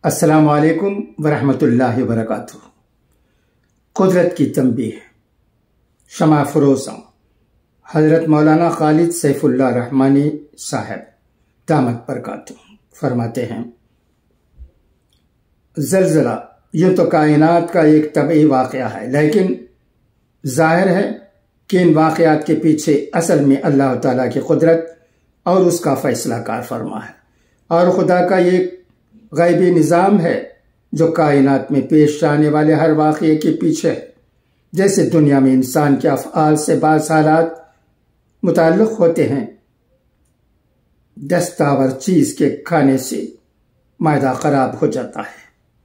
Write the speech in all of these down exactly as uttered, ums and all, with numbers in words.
السلام علیکم ورحمۃ اللہ وبرکاتہ۔ قدرت کی تنبیہ، شمع فروزاں حضرت مولانا خالد سیف اللہ رحمانی صاحب دامت برکاتہ فرماتے ہیں، زلزلہ یوں تو کائنات کا ایک طبعی واقعہ ہے، لیکن ظاہر ہے کہ ان واقعات کے پیچھے اصل میں اللہ تعالیٰ کی قدرت اور اس کا فیصلہ کار فرما ہے، اور خدا کا ایک غیبی نظام ہے جو کائنات میں پیش آنے والے ہر واقعے کے پیچھے ہے۔ جیسے دنیا میں انسان کے افعال سے بعض حالات متعلق ہوتے ہیں، دستاور چیز کے کھانے سے معدہ خراب ہو جاتا ہے،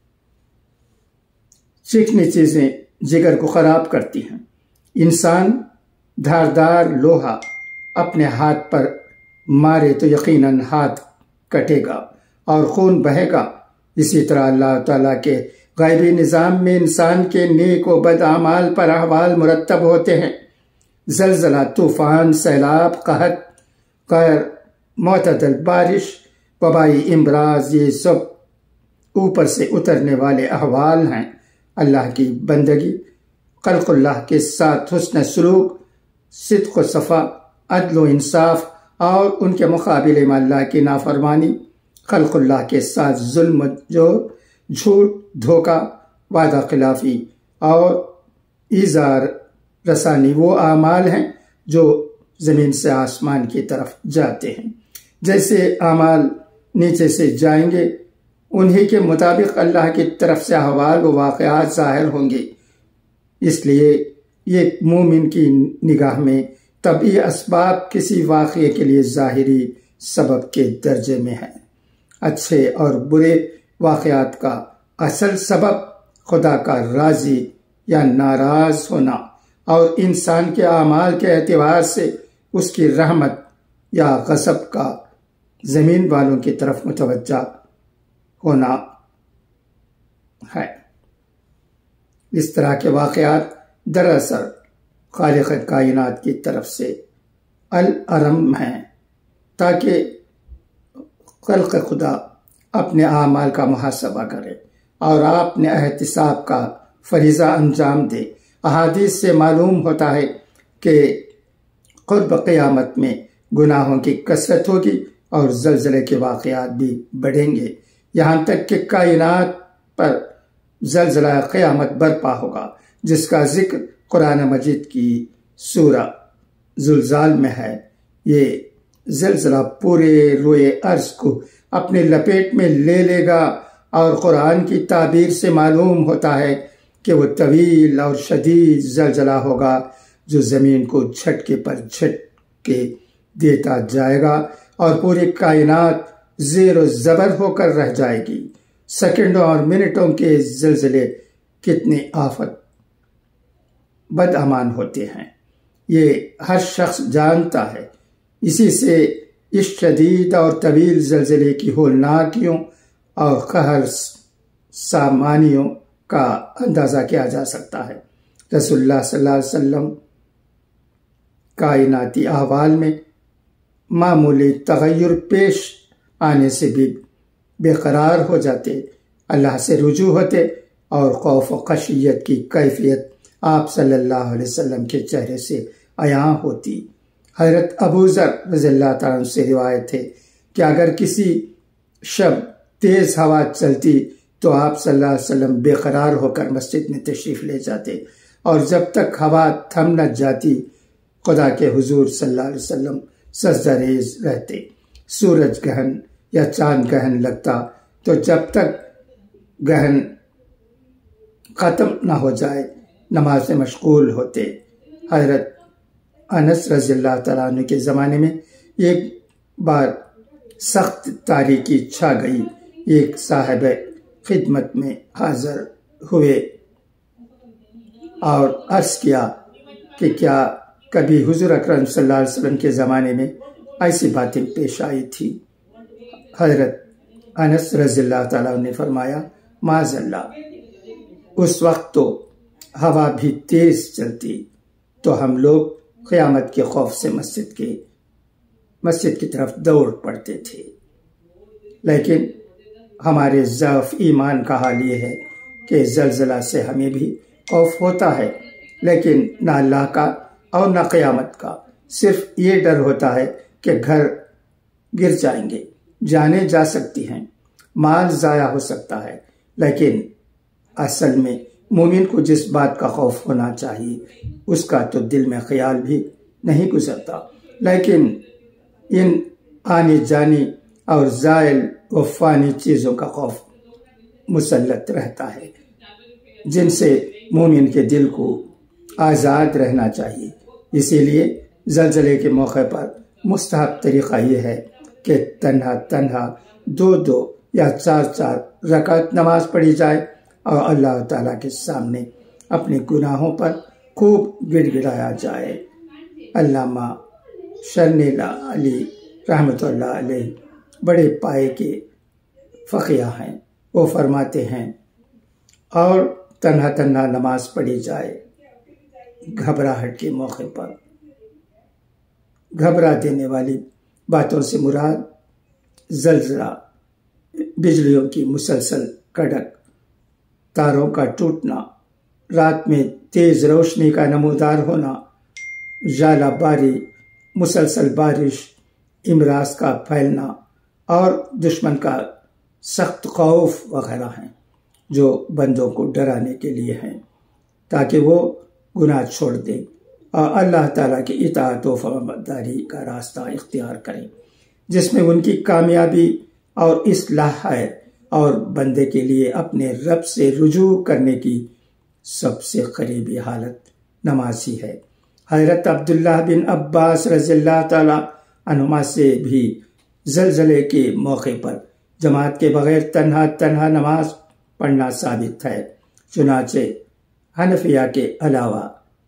چکنی چیزیں جگر کو خراب کرتی ہیں، انسان دھاردار لوہا اپنے ہاتھ پر مارے تو یقیناً ہاتھ کٹے گا اور خون بہے گا۔ اسی طرح اللہ تعالیٰ کے غیبی نظام میں انسان کے نیک و بد اعمال پر احوال مرتب ہوتے ہیں۔ زلزلہ، طوفان، سیلاب، قحط، غیر معتدل بارش، وبائی امراض، یہ سب اوپر سے اترنے والے احوال ہیں۔ اللہ کی بندگی، خلق اللہ کے ساتھ حسن سلوک، صدق و صفا، عدل و انصاف، اور ان کے مقابلے میں اللہ کی نافرمانی، خلق اللہ کے ساتھ ظلم، جو جھوٹ، دھوکہ، وعدہ خلافی اور ایذار رسانی وہ اعمال ہیں جو زمین سے آسمان کی طرف جاتے ہیں۔ جیسے اعمال نیچے سے جائیں گے، انہی کے مطابق اللہ کی طرف سے احوال و واقعات ظاہر ہوں گے۔ اس لیے یہ مومن کی نگاہ میں طبعی اسباب کسی واقعے کے لیے ظاہری سبب کے درجے میں ہیں۔ اچھے اور برے واقعات کا اصل سبب خدا کا راضی یا ناراض ہونا اور انسان کے اعمال کے اعتبار سے اس کی رحمت یا غضب کا زمین والوں کی طرف متوجہ ہونا ہے۔ اس طرح کے واقعات دراصل خالق کائنات کی طرف سے الارم ہیں، تاکہ خلق خدا اپنے اعمال کا محاسبہ کرے اور اپنے احتساب کا فریضہ انجام دے۔ احادیث سے معلوم ہوتا ہے کہ قرب قیامت میں گناہوں کی کثرت ہوگی اور زلزلے کے واقعات بھی بڑھیں گے، یہاں تک کہ کائنات پر زلزلہ قیامت برپا ہوگا، جس کا ذکر قرآن مجید کی سورہ زلزال میں ہے۔ یہ زلزلہ پورے روئے ارض کو اپنے لپیٹ میں لے لے گا، اور قرآن کی تعبیر سے معلوم ہوتا ہے کہ وہ طویل اور شدید زلزلہ ہوگا جو زمین کو جھٹکے پر جھٹکے دیتا جائے گا اور پوری کائنات زیر و زبر ہو کر رہ جائے گی۔ سیکنڈوں اور منٹوں کے زلزلے کتنے آفت بد امان ہوتے ہیں، یہ ہر شخص جانتا ہے۔ اسی سے اس شدید اور طویل زلزلے کی ہولناکیوں اور قہر سامانیوں کا اندازہ کیا جا سکتا ہے۔ رسول اللہ صلی اللہ علیہ وسلم کائناتی احوال میں معمولی تغیر پیش آنے سے بھی بے قرار ہو جاتے، اللہ سے رجوع ہوتے، اور خوف و خشیت کی کیفیت آپ صلی اللہ علیہ وسلم کے چہرے سے عیاں ہوتی۔ حضرت ابو ذر رضی اللہ تعالیٰ عنہ سے روایت ہے کہ اگر کسی شب تیز ہوا چلتی تو آپ صلی اللہ علیہ وسلم بے قرار ہو کر مسجد میں تشریف لے جاتے، اور جب تک ہوا تھم نہ جاتی خدا کے حضور صلی اللہ علیہ وسلم سجدہ ریز رہتے۔ سورج گہن یا چاند گہن لگتا تو جب تک گہن ختم نہ ہو جائے نماز میں مشغول ہوتے۔ حضرت انس رضی اللہ تعالیٰ عنہ کے زمانے میں ایک بار سخت تاریکی چھا گئی۔ ایک صاحب خدمت میں حاضر ہوئے اور عرض کیا کہ کیا کبھی حضور اکرم صلی اللہ علیہ وسلم کے زمانے میں ایسی باتیں پیش آئی تھی؟ حضرت انس رضی اللہ تعالیٰ عنہ نے فرمایا، معاذ اللہ، اس وقت تو ہوا بھی تیز چلتی تو ہم لوگ قیامت کے خوف سے مسجد کے مسجد کی طرف دوڑ پڑتے تھے، لیکن ہمارے ضعف ایمان کا حال یہ ہے کہ زلزلہ سے ہمیں بھی خوف ہوتا ہے، لیکن نہ اللہ کا اور نہ قیامت کا، صرف یہ ڈر ہوتا ہے کہ گھر گر جائیں گے، جانیں جا سکتی ہیں، مال ضائع ہو سکتا ہے۔ لیکن اصل میں مومن کو جس بات کا خوف ہونا چاہیے اس کا تو دل میں خیال بھی نہیں گزرتا، لیکن ان آنے جانے اور زائل و فانی چیزوں کا خوف مسلط رہتا ہے، جن سے مومن کے دل کو آزاد رہنا چاہیے۔ اسی لیے زلزلے کے موقع پر مستحب طریقہ یہ ہے کہ تنہا تنہا دو دو یا چار چار رکعت نماز پڑھی جائے اور اللہ تعالیٰ کے سامنے اپنے گناہوں پر خوب گڑ گڑایا جائے۔ علامہ شرنیلا علی رحمۃ اللہ علیہ بڑے پائے کے فقیہ ہیں، وہ فرماتے ہیں اور تنہا تنہا نماز پڑھی جائے گھبراہٹ کے موقع پر۔ گھبرا دینے والی باتوں سے مراد زلزلہ، بجلیوں کی مسلسل کڑک، تاروں کا ٹوٹنا، رات میں تیز روشنی کا نمودار ہونا، ژالہ باری، مسلسل بارش، امراض کا پھیلنا اور دشمن کا سخت خوف وغیرہ ہیں جو بندوں کو ڈرانے کے لیے ہیں تاکہ وہ گناہ چھوڑ دیں اور اللہ تعالیٰ کی اطاعت و فرمانبرداری کا راستہ اختیار کریں، جس میں ان کی کامیابی اور اصلاح ہے، اور بندے کے لیے اپنے رب سے رجوع کرنے کی سب سے قریبی حالت نماز ہی ہے۔ حضرت عبداللہ بن عباس رضی اللہ تعالیٰ عنہما سے بھی زلزلے کے موقع پر جماعت کے بغیر تنہا تنہا نماز پڑھنا ثابت ہے۔ چنانچہ حنفیہ کے علاوہ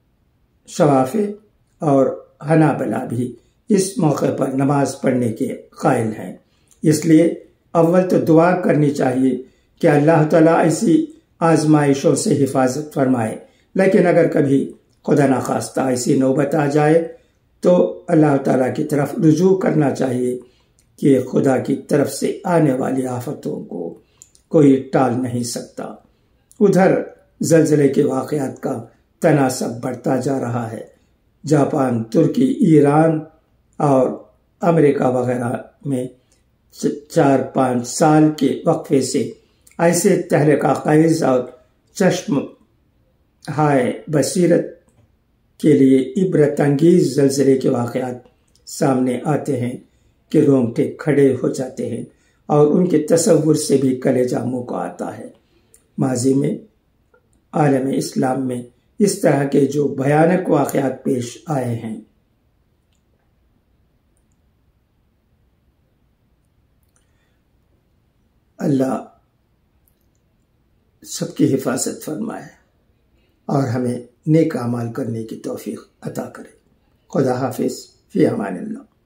شوافی اور حنابلہ بھی اس موقع پر نماز پڑھنے کے قائل ہیں۔ اس لیے اول تو دعا کرنی چاہیے کہ اللہ تعالیٰ ایسی آزمائشوں سے حفاظت فرمائے، لیکن اگر کبھی خدا نخواستہ ایسی نوبت آ جائے تو اللہ تعالیٰ کی طرف رجوع کرنا چاہیے کہ خدا کی طرف سے آنے والی آفتوں کو کوئی ٹال نہیں سکتا۔ ادھر زلزلے کے واقعات کا تناسب بڑھتا جا رہا ہے۔ جاپان، ترکی، ایران اور امریکہ وغیرہ میں چار پانچ سال کے وقفے سے ایسے تہلکہ خیز اور چشم ہائے بصیرت کے لیے عبرت انگیز زلزلے کے واقعات سامنے آتے ہیں کہ رونگٹے کھڑے ہو جاتے ہیں اور ان کے تصور سے بھی کلیجہ منہ کو آتا ہے۔ ماضی میں عالم اسلام میں اس طرح کے جو بھیانک واقعات پیش آئے ہیں، اللہ سب کی حفاظت فرمائے اور ہمیں نیک اعمال کرنے کی توفیق عطا کرے۔ خدا حافظ، فی امان اللہ۔